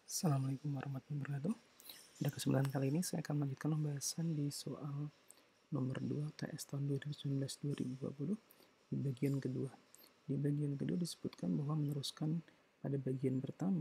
Assalamualaikum warahmatullahi wabarakatuh. Pada kesempatan kali ini saya akan melanjutkan pembahasan di soal nomor 2 UTS tahun 2019-2020 di bagian kedua. Di bagian kedua disebutkan bahwa meneruskan pada bagian pertama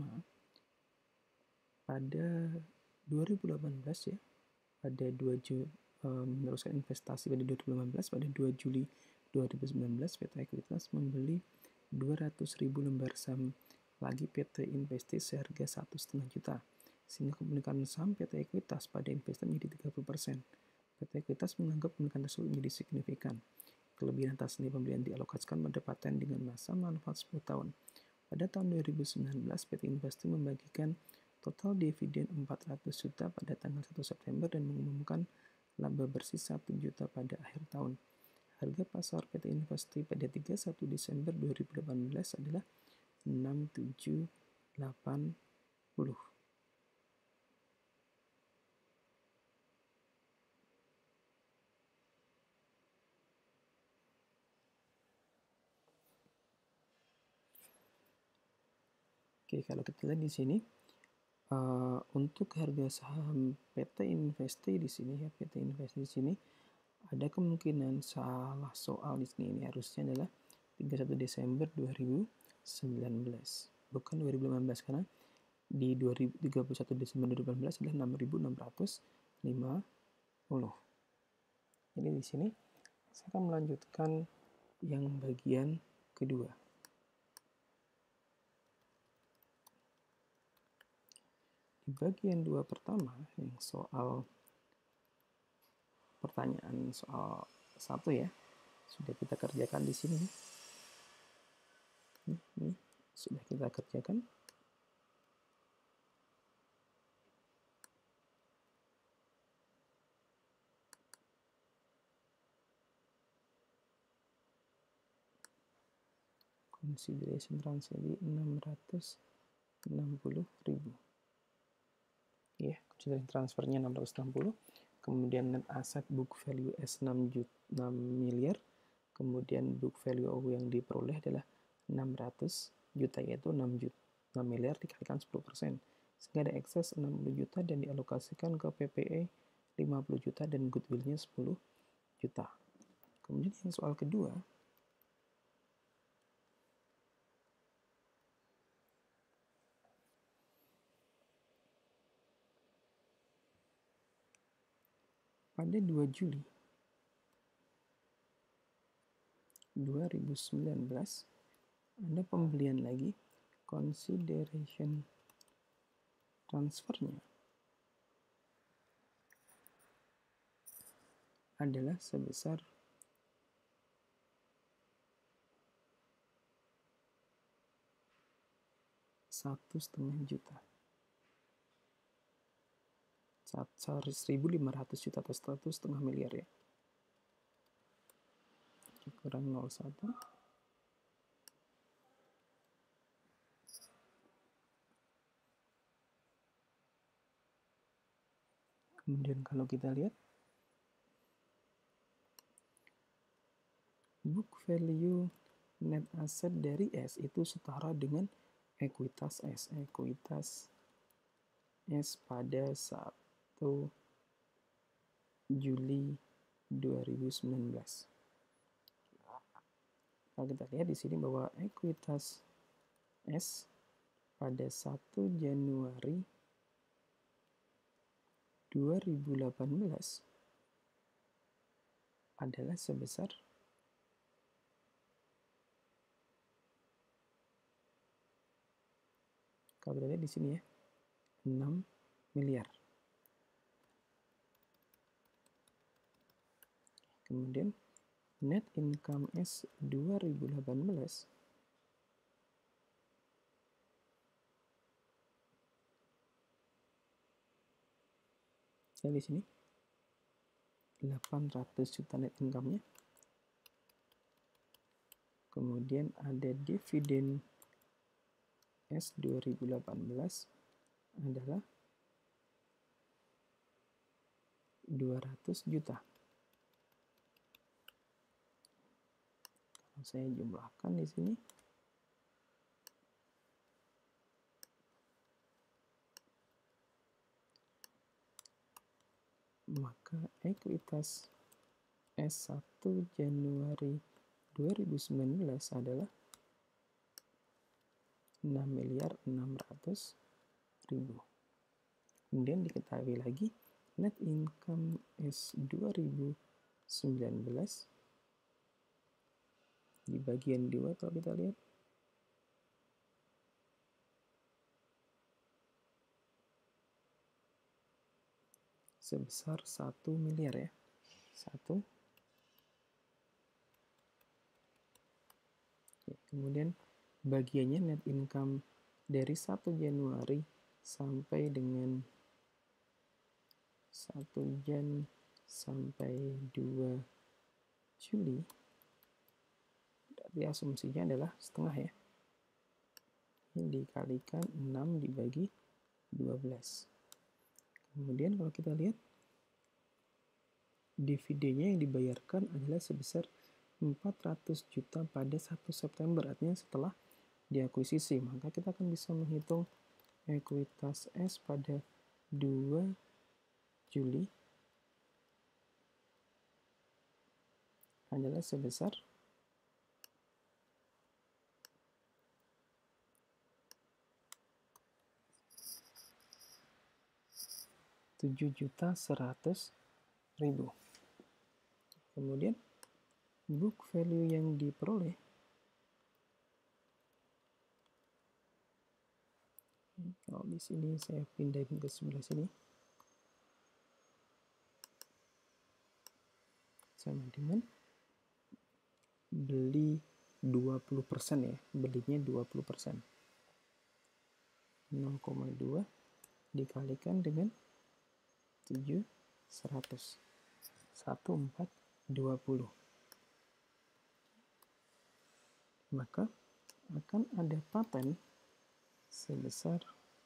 pada 2018 ya, pada 2 Juli meneruskan investasi pada 2018 pada 2 Juli 2019 PT Ekuitas membeli 200.000 lembar saham lagi PT Investi seharga 1,5 juta, sehingga kepemilikan saham PT Ekuitas pada investor menjadi 30%. PT Ekuitas menganggap kepemilikan tersebut menjadi signifikan. Kelebihan atas nilai pembelian dialokasikan pada paten dengan masa manfaat 10 tahun. Pada tahun 2019, PT Investi membagikan total dividen 400 juta pada tanggal 1 September dan mengumumkan laba bersih 1 juta pada akhir tahun. Harga pasar PT Investi pada 31 Desember 2018 adalah 6.780. Oke, kalau kita lihat di sini untuk harga saham PT Investi di sini ya, PT Investi di sini ada kemungkinan salah soal di sini. Ini harusnya adalah 31 Desember 2019, bukan 2018, karena di 31 Desember 2018 adalah 6.650. Jadi di sini saya akan melanjutkan yang bagian kedua. Di bagian 2 pertama, yang soal pertanyaan soal 1 ya, sudah kita kerjakan di sini. Ini sudah kita kerjakan. Consideration transfer 660.000. Ya, consideration transfernya 660. Kemudian net asset book value S 6 miliar. Kemudian book value yang diperoleh adalah 600 juta, yaitu 6 miliar dikalikan 10%. Sehingga ada ekses 60 juta dan dialokasikan ke PPE 50 juta dan goodwill-nya 10 juta. Kemudian yang soal kedua, pada 2 Juli 2019 ada pembelian lagi. Consideration transfernya adalah sebesar 1,5 juta. 1.500 juta atau 1,5 miliar ya. Kurang 0,1. Kemudian kalau kita lihat book value net asset dari S itu setara dengan ekuitas S. Ekuitas S pada 1 Juli 2019. Kalau kita lihat di sini bahwa ekuitas S pada 1 Januari 2018 adalah sebesar kalau kita lihat di sini ya 6 miliar. Kemudian net income S 2018 saya di sini 800 juta net income-nya. Kemudian ada dividen S 2018 adalah 200 juta. Kalau saya jumlahkan di sini maka ekuitas S1 Januari 2019 adalah 6.600.000. Kemudian diketahui lagi net income S 2019 di bagian 2 kalau kita lihat sebesar 1 miliar ya. 1. Kemudian bagiannya net income dari 1 Januari sampai dengan 1 Jan sampai 2 Juli, berarti asumsinya adalah setengah ya. Ini dikalikan 6 dibagi 12. Kemudian kalau kita lihat dividennya yang dibayarkan adalah sebesar 400 juta pada 1 September, artinya setelah diakuisisi. Maka kita akan bisa menghitung ekuitas S pada 2 Juli adalah sebesar 7.100.000. Kemudian book value yang diperoleh kalau di sini saya pindahin ke sebelah sini sama dengan beli 20% ya, belinya 20%. 0,2 dikalikan dengan 7.100. 1.420. Maka akan ada paten sebesar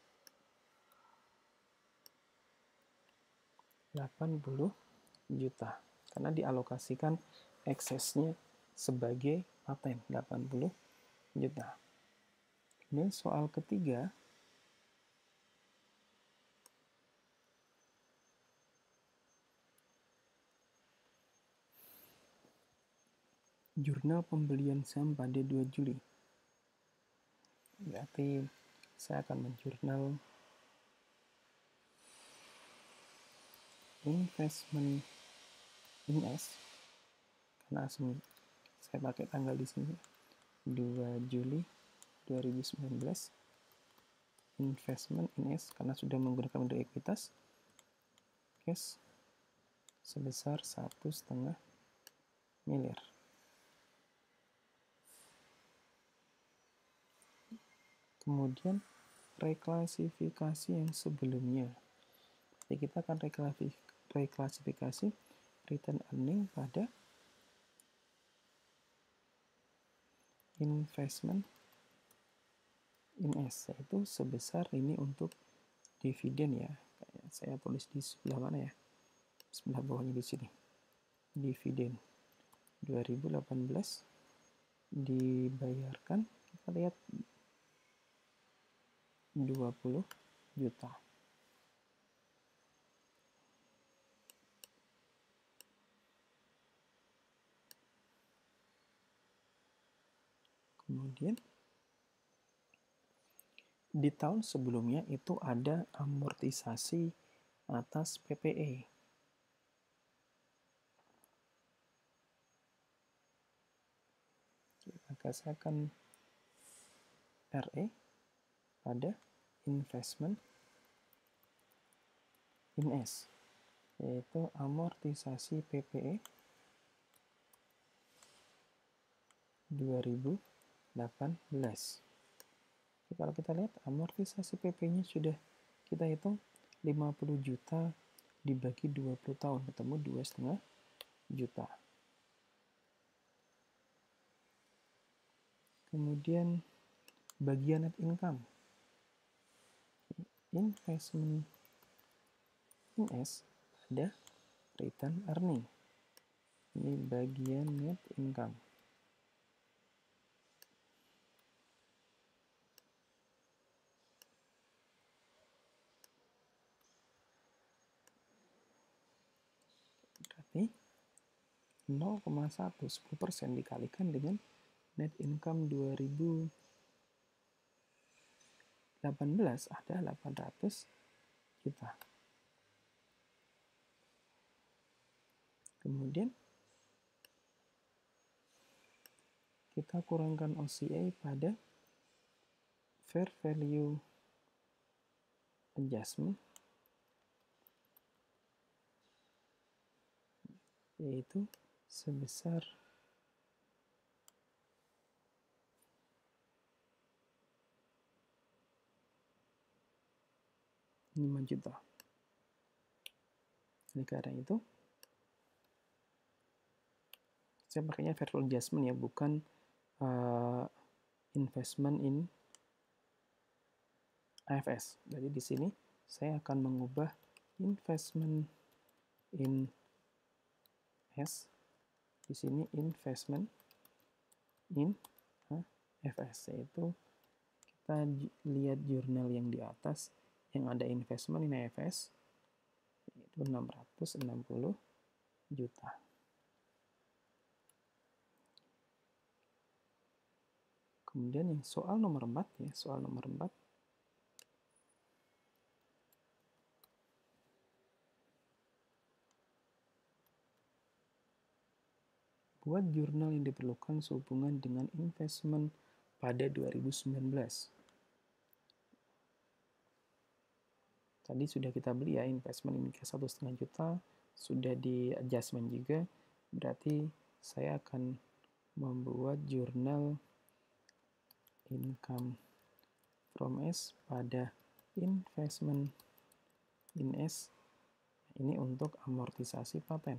80 juta karena dialokasikan eksesnya sebagai paten 80 juta. Kemudian soal ketiga, jurnal pembelian saham pada 2 Juli. Berarti saya akan menjurnal investment in S karena saya pakai tanggal di sini 2 Juli 2019 investment in S karena sudah menggunakan model ekuitas cash sebesar 1,5 miliar. Kemudian reklasifikasi yang sebelumnya. Jadi kita akan reklasifikasi return earning pada investment in S, yaitu sebesar ini untuk dividen ya. Kayak saya tulis di sebelah mana ya? Sebelah bawahnya di sini. Dividen 2018 dibayarkan, kita lihat 20 juta. Kemudian di tahun sebelumnya itu ada amortisasi atas PPE. Maka saya akan RE pada investment in S, yaitu amortisasi PPE 2018. Jadi kalau kita lihat amortisasi PP-nya sudah kita hitung 50 juta dibagi 20 tahun, ketemu 2,5 juta. Kemudian bagian net income. Investment in S ada return earning. Ini bagian net income. berarti 0,1 10% dikalikan dengan net income 2018 ada 800 juta. Kemudian kita kurangkan OCA pada fair value adjustment, yaitu sebesar 5 juta. Oleh karena itu, saya pakainya fair value adjustment ya, bukan investment in AFS. Jadi di sini saya akan mengubah investment in S, di sini investment in AFS, yaitu kita lihat jurnal yang di atas yang ada investment in AFS, yaitu 660 juta. Kemudian yang soal nomor 4 ya, soal nomor 4. Buat jurnal yang diperlukan sehubungan dengan investment pada 2019. Tadi sudah kita beli ya, investment ini ke 1,5 juta, sudah di adjustment juga, berarti saya akan membuat jurnal income from S pada investment in S, ini untuk amortisasi paten,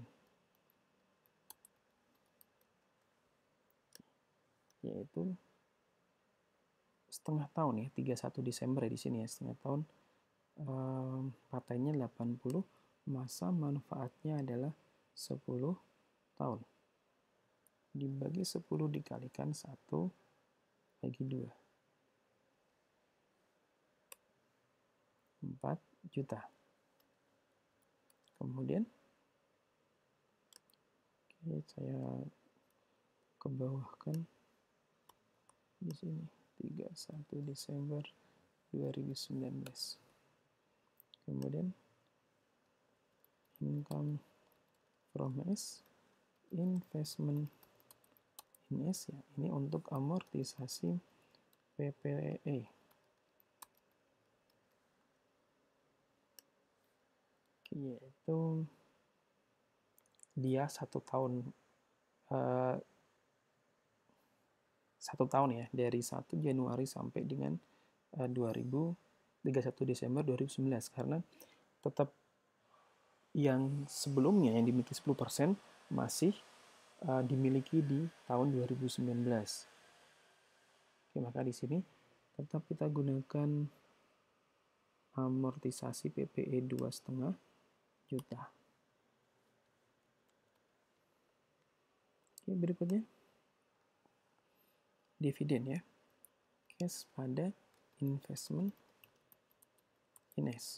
yaitu setengah tahun ya, 31 Desember ya di sini ya, setengah tahun. Patennya 80, masa manfaatnya adalah 10 tahun. Dibagi 10 dikalikan 1 bagi 2. 4 juta. Kemudian saya kebawahkan di sini 31 Desember 2019. Kemudian income from S, investment in S ya, ini untuk amortisasi PPE. Yaitu dia 1 tahun ya, dari 1 Januari sampai dengan 31 Desember 2019, karena tetap yang sebelumnya yang dimiliki 10% masih dimiliki di tahun 2019. Oke, maka di sini tetap kita gunakan amortisasi PPE 2,5 juta. Oke, berikutnya dividen ya, cash pada investment in S.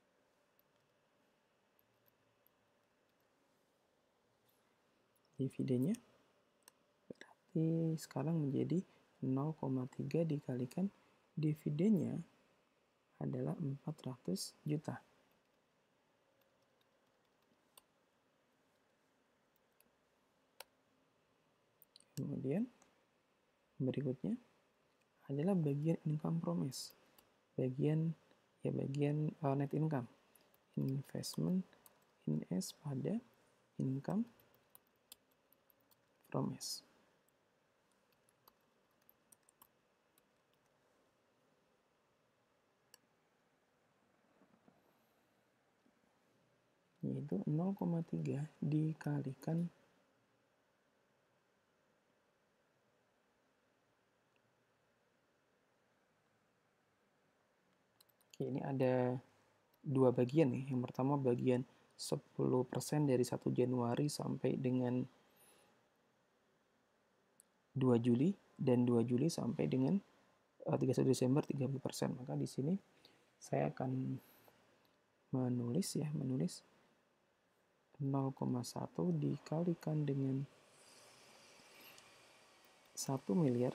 Dividennya berarti sekarang menjadi 0,3 dikalikan dividennya adalah 400 juta. Kemudian berikutnya adalah bagian income from S. Bagian net income. Investment in S pada income from S. Yaitu 0,3 dikalikan ini ada dua bagian nih. Yang pertama bagian 10% dari 1 Januari sampai dengan 2 Juli dan 2 Juli sampai dengan 31 Desember 30%. Maka di sini saya akan menulis 0,1 dikalikan dengan 1 miliar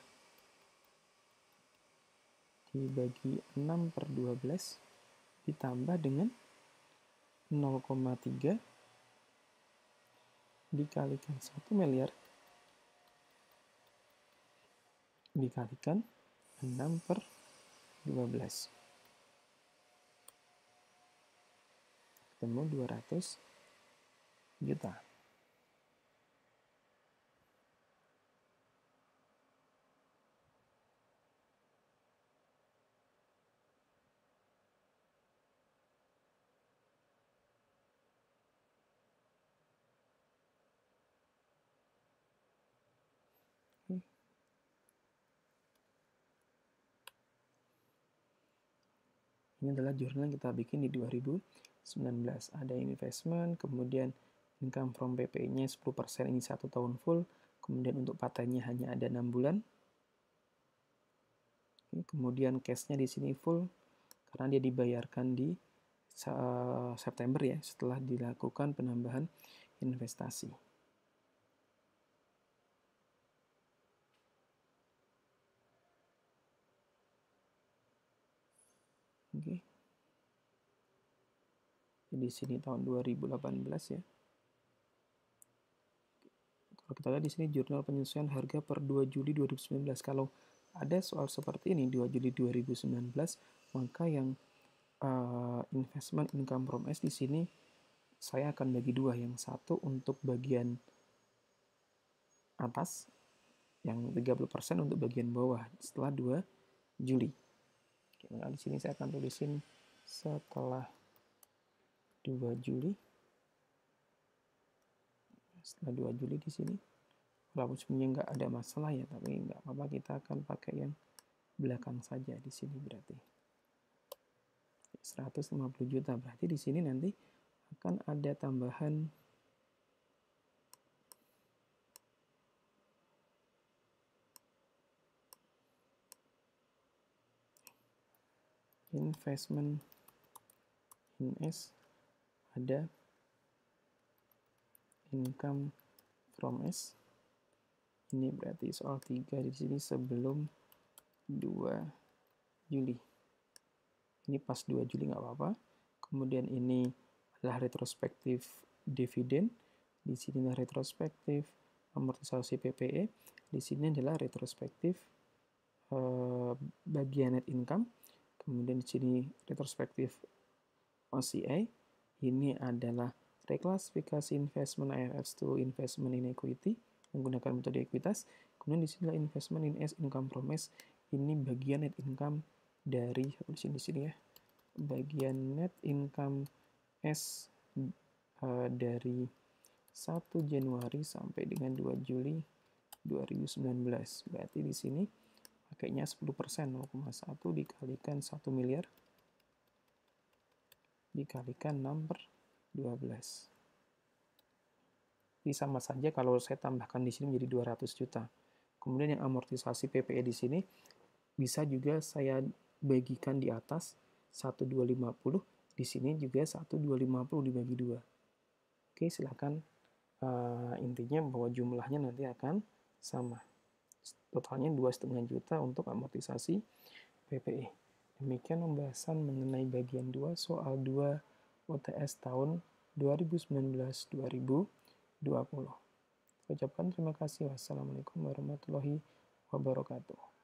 dibagi 6/12 ditambah dengan 0,3 dikalikan 1 miliar dikalikan 6/12. Ketemu 200 juta. Ini adalah jurnal yang kita bikin di 2019. Ada investment, kemudian income from PPI-nya 10%, ini 1 tahun full. Kemudian untuk patennya hanya ada 6 bulan. Kemudian cash-nya di sini full, karena dia dibayarkan di September ya, setelah dilakukan penambahan investasi. Oke. Di sini tahun 2018 ya. Kalau kita lihat di sini jurnal penyesuaian harga per 2 Juli 2019. Kalau ada soal seperti ini 2 Juli 2019, maka yang investment income from S di sini saya akan bagi dua. Yang satu untuk bagian atas, yang 30% untuk bagian bawah setelah 2 Juli. Nah, di sini saya akan tulisin setelah 2 Juli. Setelah 2 Juli di sini. Walaupun sebenarnya nggak ada masalah ya, tapi nggak apa-apa, kita akan pakai yang belakang saja di sini berarti. 150 juta, berarti di sini nanti akan ada tambahan investment in S, ada income from S. Ini berarti soal 3 di sini sebelum 2 Juli. Ini pas 2 Juli nggak apa-apa. Kemudian ini adalah retrospektif dividen. Di sini adalah retrospektif amortisasi PPE. Di sini adalah retrospektif bagian net income. Kemudian di sini retrospektif OCI. Ini adalah reklasifikasi investment IFRS to investment in equity menggunakan metode ekuitas. Kemudian di sini adalah investment in S, income from S. Ini bagian net income dari di sini ya. Bagian net income S dari 1 Januari sampai dengan 2 Juli 2019. Berarti di sini pakainya 10%, 0,1 dikalikan 1 miliar dikalikan 6/12. Jadi sama saja kalau saya tambahkan di sini menjadi 200 juta. Kemudian yang amortisasi PPE di sini bisa juga saya bagikan di atas 1.250, di sini juga 1.250 dibagi 2. Oke, silakan. Intinya bahwa jumlahnya nanti akan sama. Totalnya 2,5 juta untuk amortisasi PPE. Demikian pembahasan mengenai bagian 2 soal 2 UTS tahun 2019-2020. Saya ucapkan terima kasih. Wassalamualaikum warahmatullahi wabarakatuh.